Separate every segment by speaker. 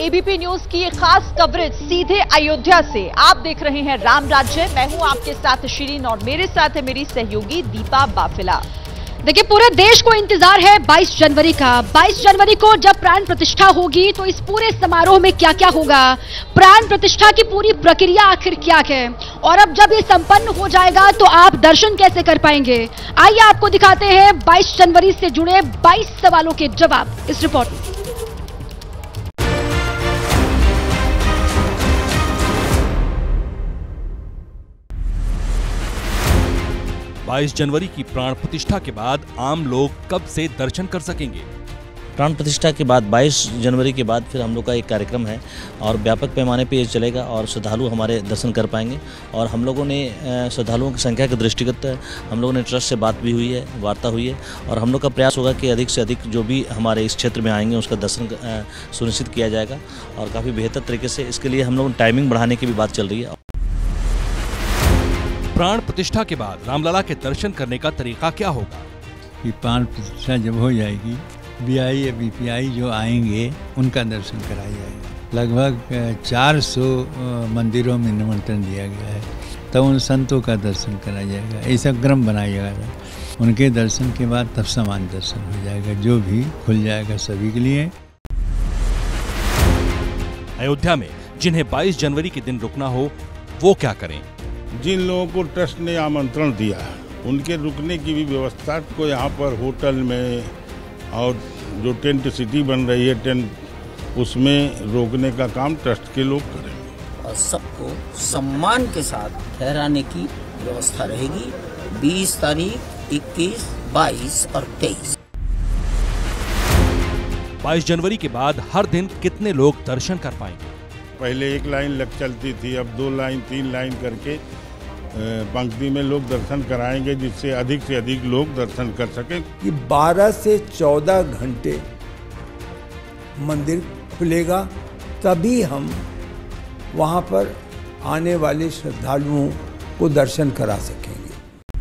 Speaker 1: ABP news की खास coverage सीधे अयोध्या से। आप देख रहे हैं राम राज्य। मैं हूं आपके साथ शिरीन और मेरे साथ है मेरी सहयोगी दीपा बाफिला।
Speaker 2: देखिए, पूरे देश को इंतजार है 22 जनवरी का। 22 जनवरी को जब प्राण प्रतिष्ठा होगी तो इस पूरे समारोह में क्या क्या होगा, प्राण प्रतिष्ठा की पूरी प्रक्रिया आखिर क्या है, और अब जब ये संपन्न हो जाएगा तो आप दर्शन कैसे कर पाएंगे। आइए आपको दिखाते हैं 22 जनवरी से जुड़े 22 सवालों के जवाब इस रिपोर्ट में।
Speaker 3: बाईस जनवरी की प्राण प्रतिष्ठा के बाद आम लोग कब से दर्शन कर सकेंगे?
Speaker 4: प्राण प्रतिष्ठा के बाद 22 जनवरी के बाद फिर हम लोग का एक कार्यक्रम है और व्यापक पैमाने पे ये चलेगा और श्रद्धालु हमारे दर्शन कर पाएंगे। और हम लोगों ने श्रद्धालुओं की संख्या के दृष्टिगत हम लोगों ने ट्रस्ट से बात भी हुई है, वार्ता हुई है, और हम लोग का प्रयास होगा कि अधिक से अधिक जो भी हमारे इस क्षेत्र में आएंगे उसका दर्शन सुनिश्चित किया जाएगा और काफ़ी बेहतर तरीके से। इसके लिए हम लोग टाइमिंग बढ़ाने की भी बात चल रही है।
Speaker 3: प्राण प्रतिष्ठा के बाद रामलला के दर्शन करने का तरीका क्या होगा?
Speaker 5: कि प्राण प्रतिष्ठा जब हो जाएगी, बीआई या बीपीआई जो आएंगे उनका दर्शन कराया जाएगा। लगभग 400 मंदिरों में निमंत्रण दिया गया है, तब उन संतों का दर्शन कराया जाएगा। ऐसा क्रम बनाया जाएगा। उनके दर्शन के बाद तब सामान्य दर्शन हो जाएगा, जो भी खुल जाएगा सभी के लिए।
Speaker 3: अयोध्या में जिन्हें 22 जनवरी के दिन रुकना हो वो क्या करें?
Speaker 6: जिन लोगों को ट्रस्ट ने आमंत्रण दिया उनके रुकने की भी व्यवस्था को यहाँ पर होटल में और जो टेंट सिटी बन रही है टेंट उसमें रोकने का काम ट्रस्ट के लोग करेंगे
Speaker 7: और सबको सम्मान के साथ ठहराने की व्यवस्था रहेगी। 20 तारीख, 21, 22 और 23।
Speaker 3: 22 जनवरी के बाद हर दिन कितने लोग दर्शन कर पाएंगे?
Speaker 6: पहले एक लाइन लग चलती थी, अब 2 लाइन 3 लाइन करके पंक्ति में लोग दर्शन कराएंगे, जिससे अधिक लोग दर्शन कर सकें।
Speaker 8: कि 12 से 14 घंटे मंदिर खुलेगा, तभी हम वहाँ पर आने वाले श्रद्धालुओं को दर्शन करा सकेंगे।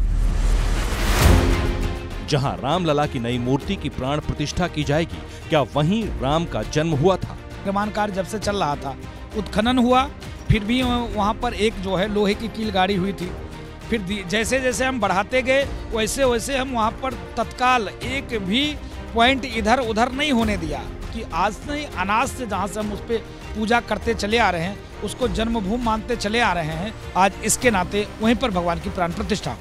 Speaker 3: जहाँ रामलला की नई मूर्ति की प्राण प्रतिष्ठा की जाएगी, क्या वहीं राम का जन्म हुआ था?
Speaker 9: निर्माण कार्य जब से चल रहा था, उत्खनन हुआ, फिर भी वहाँ पर एक जो है लोहे की कील गाड़ी हुई थी। फिर जैसे जैसे हम बढ़ाते गए वैसे वैसे हम वहाँ पर तत्काल एक भी पॉइंट इधर उधर नहीं होने दिया कि आज नहीं अनाज से जहाँ से हम उस पर पूजा करते चले आ रहे हैं, उसको जन्मभूमि मानते चले आ रहे हैं, आज इसके नाते वहीं पर भगवान की प्राण प्रतिष्ठा।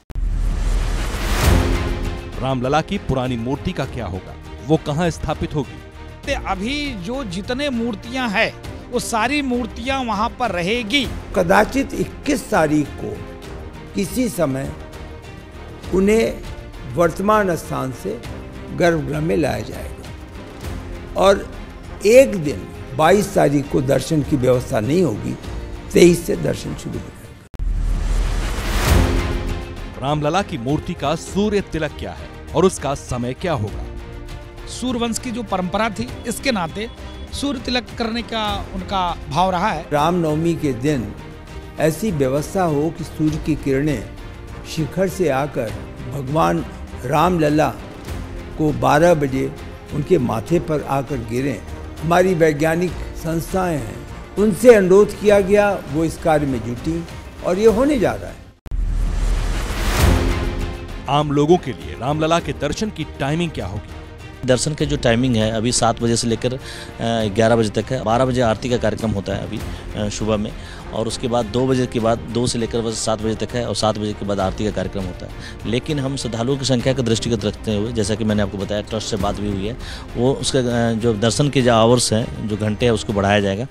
Speaker 3: रामलला की पुरानी मूर्ति का क्या होगा? वो कहाँ स्थापित होगी?
Speaker 9: अभी जो जितने मूर्तियां हैं वो सारी मूर्तियां वहां पर रहेगी।
Speaker 8: कदाचित 21 तारीख को किसी समय उन्हें वर्तमान स्थान से गर्भगृह में लाया जाएगा और एक दिन 22 तारीख को दर्शन की व्यवस्था नहीं होगी, 23 से दर्शन शुरू हो जाएगा।
Speaker 3: रामलला की मूर्ति का सूर्य तिलक क्या है और उसका समय क्या होगा?
Speaker 9: सूर्यवंश की जो परंपरा थी, इसके नाते सूर्य तिलक करने का उनका भाव रहा है।
Speaker 8: रामनवमी के दिन ऐसी व्यवस्था हो कि सूर्य की किरणें शिखर से आकर भगवान रामलला को 12 बजे उनके माथे पर आकर गिरें। हमारी वैज्ञानिक संस्थाएं हैं, उनसे अनुरोध किया गया, वो इस कार्य में जुटी और ये होने जा रहा है।
Speaker 3: आम लोगों के लिए रामलला के दर्शन की टाइमिंग क्या होगी?
Speaker 4: दर्शन के जो टाइमिंग है अभी 7 बजे से लेकर 11 बजे तक है। 12 बजे आरती का कार्यक्रम होता है अभी सुबह में, और उसके बाद 2 बजे के बाद 2 से लेकर 7 बजे तक है और 7 बजे के बाद आरती का कार्यक्रम होता है। लेकिन हम श्रद्धालुओं की संख्या का दृष्टिगत रखते हुए, जैसा कि मैंने आपको बताया, ट्रस्ट से बात भी हुई है, वो उसका जो दर्शन के जो आवर्स हैं, जो घंटे हैं, उसको बढ़ाया जाएगा।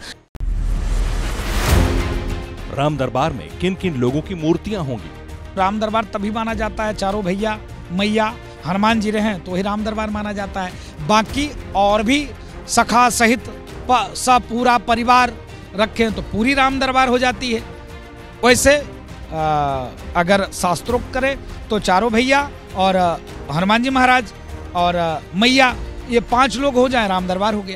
Speaker 3: राम दरबार में किन किन लोगों की मूर्तियां होंगी?
Speaker 9: राम दरबार तभी माना जाता है चारों भैया मैया हनुमान जी रहे तो ही राम दरबार माना जाता है। बाकी और भी सखा सहित सब पूरा परिवार रखें तो पूरी राम दरबार हो जाती है। वैसे अगर शास्त्रोक्त करें तो चारों भैया और हनुमान जी महाराज और मैया, ये 5 लोग हो जाए, राम दरबार हो गया।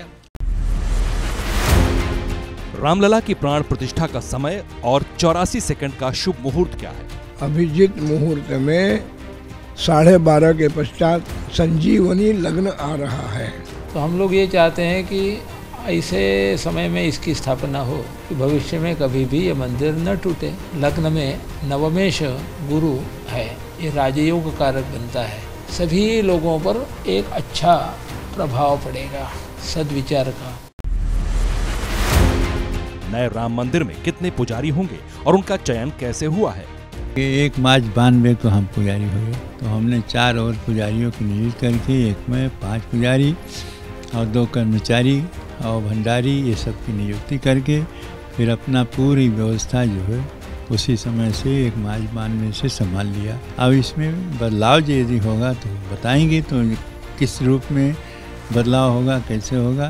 Speaker 3: रामलला की प्राण प्रतिष्ठा का समय और 84 सेकंड का शुभ मुहूर्त क्या है?
Speaker 10: अभिजीत मुहूर्त में 12:30 के पश्चात संजीवनी लग्न आ रहा है।
Speaker 11: तो हम लोग ये चाहते हैं कि
Speaker 5: ऐसे समय में इसकी स्थापना हो कि भविष्य में कभी भी ये मंदिर न टूटे। लग्न में नवमेश गुरु है, ये राजयोग कारक बनता है, सभी लोगों पर एक अच्छा प्रभाव पड़ेगा सद्विचार का।
Speaker 3: नए राम मंदिर में कितने पुजारी होंगे और उनका चयन कैसे हुआ है?
Speaker 5: 1 मार्च 92 को हम पुजारी हुए, तो हमने 4 और पुजारियों की नियुक्त करके 1 में 5 पुजारी और 2 कर्मचारी और भंडारी ये सब की नियुक्ति करके फिर अपना पूरी व्यवस्था जो है उसी समय से 1 मार्च 92 से संभाल लिया। अब इसमें बदलाव यदि होगा तो बताएंगे, तो किस रूप में बदलाव होगा, कैसे होगा।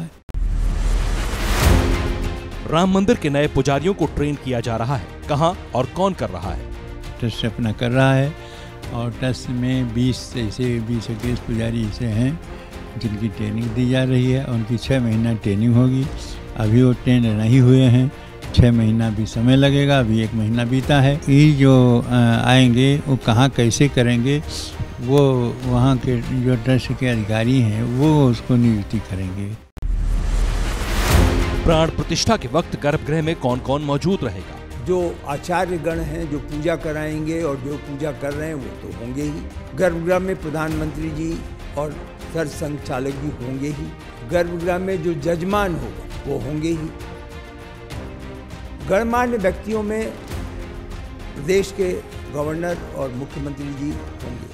Speaker 3: राम मंदिर के नए पुजारियों को ट्रेन किया जा रहा है, कहां और कौन कर रहा है?
Speaker 5: ट्रस्ट अपना कर रहा है और ट्रस्ट में 20-21 पुजारी ऐसे हैं जिनकी ट्रेनिंग दी जा रही है। उनकी 6 महीना ट्रेनिंग होगी। अभी वो ट्रेन नहीं हुए हैं, 6 महीना भी समय लगेगा, अभी 1 महीना बीता है। ये जो आएंगे वो कहाँ कैसे करेंगे, वो वहाँ के जो ट्रस्ट के अधिकारी हैं वो उसको नियुक्ति करेंगे।
Speaker 3: प्राण प्रतिष्ठा के वक्त गर्भगृह में कौन कौन मौजूद रहेगा?
Speaker 8: जो आचार्य गण हैं जो पूजा कराएंगे और जो पूजा कर रहे हैं वो तो होंगे ही। गर्भगृह में प्रधानमंत्री जी और सर संचालक जी होंगे ही। गर्भगृह में जो जजमान होगा वो होंगे ही। गणमान्य व्यक्तियों में प्रदेश के गवर्नर और मुख्यमंत्री जी होंगे।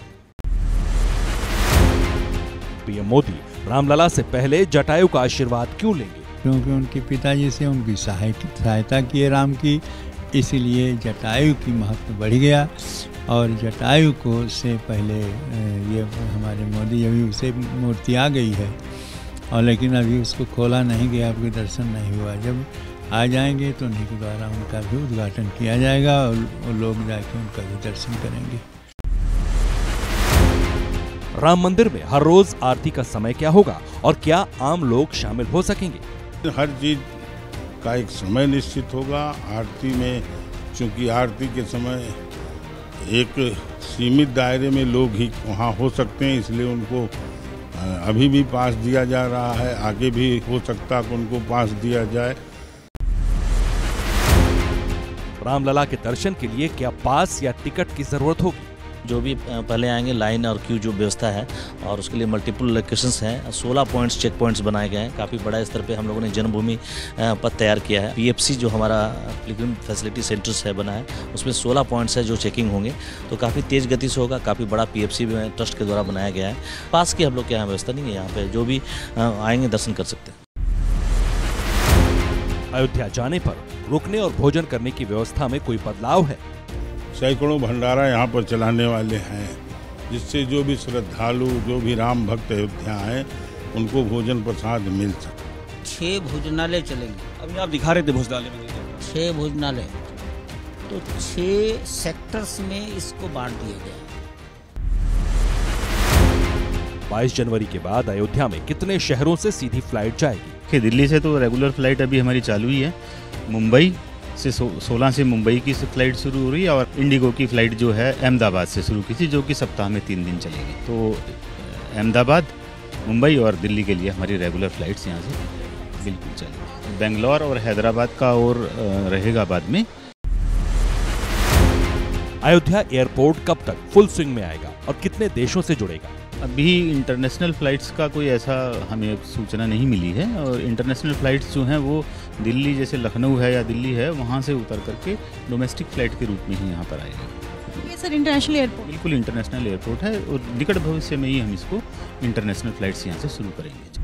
Speaker 3: पीएम मोदी रामलला से पहले जटायु का आशीर्वाद क्यों लेंगे?
Speaker 5: क्योंकि उनके पिताजी से उनकी सहायता की है राम की, इसलिए जटायु की महत्व बढ़ गया। और जटायु को से पहले ये हमारे मोदी अभी उसे मूर्ति आ गई है और लेकिन अभी उसको खोला नहीं गया, आपके दर्शन नहीं हुआ। जब आ जाएंगे तो उन्हीं के द्वारा उनका भी उद्घाटन किया जाएगा और लोग जाके उनका भी दर्शन करेंगे।
Speaker 3: राम मंदिर में हर रोज आरती का समय क्या होगा और क्या आम लोग शामिल हो सकेंगे?
Speaker 6: हर चीज का एक समय निश्चित होगा। आरती में चूंकि आरती के समय एक सीमित दायरे में लोग ही वहाँ हो सकते हैं, इसलिए उनको अभी भी पास दिया जा रहा है। आगे भी हो सकता है कि उनको पास दिया जाए।
Speaker 3: रामलला के दर्शन के लिए क्या पास या टिकट की जरूरत होगी?
Speaker 4: जो भी पहले आएंगे लाइन और क्यू जो व्यवस्था है और उसके लिए मल्टीपल लोकेशंस हैं। 16 पॉइंट्स चेक पॉइंट्स बनाए गए हैं। काफ़ी बड़ा स्तर पे हम लोगों ने जन्मभूमि पथ तैयार किया है। पीएफसी जो हमारा पिलग्रिम फैसिलिटी सेंटर्स है बना है, उसमें 16 पॉइंट्स है जो चेकिंग होंगे, तो काफ़ी तेज़ गति से होगा। काफ़ी बड़ा पीएफसी भी ट्रस्ट के द्वारा बनाया गया है। पास की हम लोग के यहाँ व्यवस्था नहीं है, यहाँ पे जो भी आएंगे दर्शन कर सकते हैं।
Speaker 3: अयोध्या जाने पर रुकने और भोजन करने की व्यवस्था में कोई बदलाव है?
Speaker 6: सैकड़ों भंडारा यहाँ पर चलाने वाले हैं, जिससे जो भी श्रद्धालु, जो भी राम भक्त अयोध्या हैं, उनको भोजन प्रसाद मिल सके।
Speaker 7: 6 भोजनालय चलेंगे।
Speaker 3: अभी आप दिखा रहे थे भोजनालय में
Speaker 7: 6 भोजनालय, तो 6 सेक्टर्स में इसको बांट दिया गया।
Speaker 3: 22 जनवरी के बाद अयोध्या में कितने शहरों से सीधी फ्लाइट जाएगी?
Speaker 11: दिल्ली से तो रेगुलर फ्लाइट अभी हमारी चालू ही है। मुंबई से 16 से मुंबई की फ्लाइट शुरू हो रही है और इंडिगो की फ्लाइट जो है अहमदाबाद से शुरू की थी, जो कि सप्ताह में 3 दिन चलेगी। तो अहमदाबाद, मुंबई और दिल्ली के लिए हमारी रेगुलर फ्लाइट्स यहाँ से बिल्कुल चलेगी। बेंगलोर और हैदराबाद का और रहेगा बाद में।
Speaker 3: अयोध्या एयरपोर्ट कब तक फुल स्विंग में आएगा और कितने देशों से जुड़ेगा?
Speaker 11: अभी इंटरनेशनल फ़्लाइट्स का कोई ऐसा हमें सूचना नहीं मिली है और इंटरनेशनल फ़्लाइट्स जो हैं वो दिल्ली, जैसे लखनऊ है या दिल्ली है, वहाँ से उतर करके डोमेस्टिक फ़्लाइट के रूप में ही यहाँ पर आएगा।
Speaker 12: ये सर इंटरनेशनल एयरपोर्ट?
Speaker 11: बिल्कुल इंटरनेशनल एयरपोर्ट है और निकट भविष्य में ही हम इसको इंटरनेशनल फ़्लाइट्स यहाँ से शुरू करेंगे।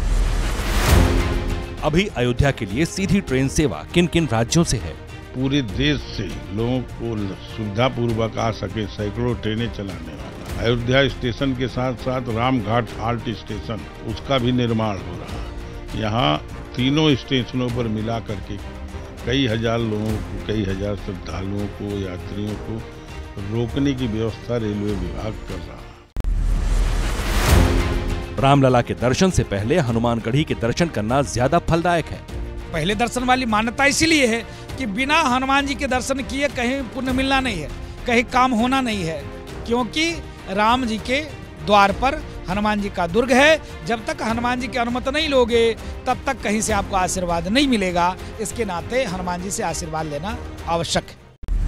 Speaker 3: अभी अयोध्या के लिए सीधी ट्रेन सेवा किन किन राज्यों से है?
Speaker 6: पूरे देश से लोगों को सुविधापूर्वक आ सके सैकड़ों ट्रेनें चलाने वाला अयोध्या स्टेशन के साथ साथ रामघाट हाल्ट स्टेशन, उसका भी निर्माण हो रहा है। यहाँ तीनों स्टेशनों पर मिला करके कई हजार लोगों को, कई हजार श्रद्धालुओं को, यात्रियों को रोकने की व्यवस्था रेलवे विभाग कर रहा है।
Speaker 3: रामलला के दर्शन से पहले हनुमानगढ़ी के दर्शन करना ज्यादा फलदायक है।
Speaker 9: पहले दर्शन वाली मान्यता इसीलिए है कि बिना हनुमान जी के दर्शन किए कहीं पुण्य मिलना नहीं है, कहीं काम होना नहीं है, क्योंकि राम जी के द्वार पर हनुमान जी का दुर्ग है। जब तक हनुमान जी की अनुमति नहीं लोगे तब तक कहीं से आपको आशीर्वाद नहीं मिलेगा। इसके नाते हनुमान जी से आशीर्वाद लेना आवश्यक है।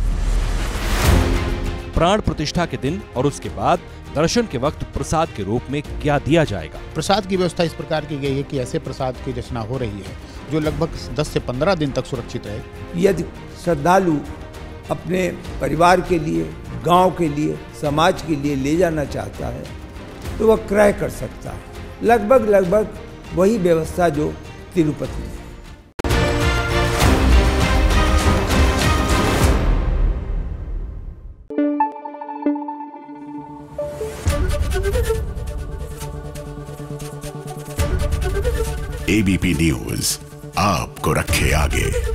Speaker 3: प्राण प्रतिष्ठा के दिन और उसके बाद दर्शन के वक्त प्रसाद के रूप में क्या दिया जाएगा?
Speaker 12: प्रसाद की व्यवस्था इस प्रकार की गई है कि ऐसे प्रसाद की रचना हो रही है जो लगभग 10 से 15 दिन तक सुरक्षित रहे।
Speaker 8: यदि श्रद्धालु अपने परिवार के लिए, गांव के लिए, समाज के लिए ले जाना चाहता है तो वह क्रय कर सकता है। लगभग वही व्यवस्था जो तिरुपति में।
Speaker 13: एबीपी न्यूज आपको रखे आगे।